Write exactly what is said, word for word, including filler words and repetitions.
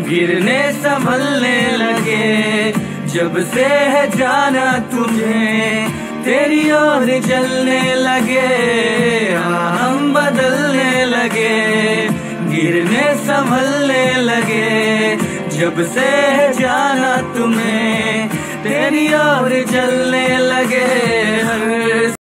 गिरने संभलने लगे। जब से है जाना तुझे तेरी ओर जलने लगे, हाँ हम बदलने लगे, गिरने संभलने लगे। जब से है जाना तुम्हें तेरी ओर जलने लगे। हर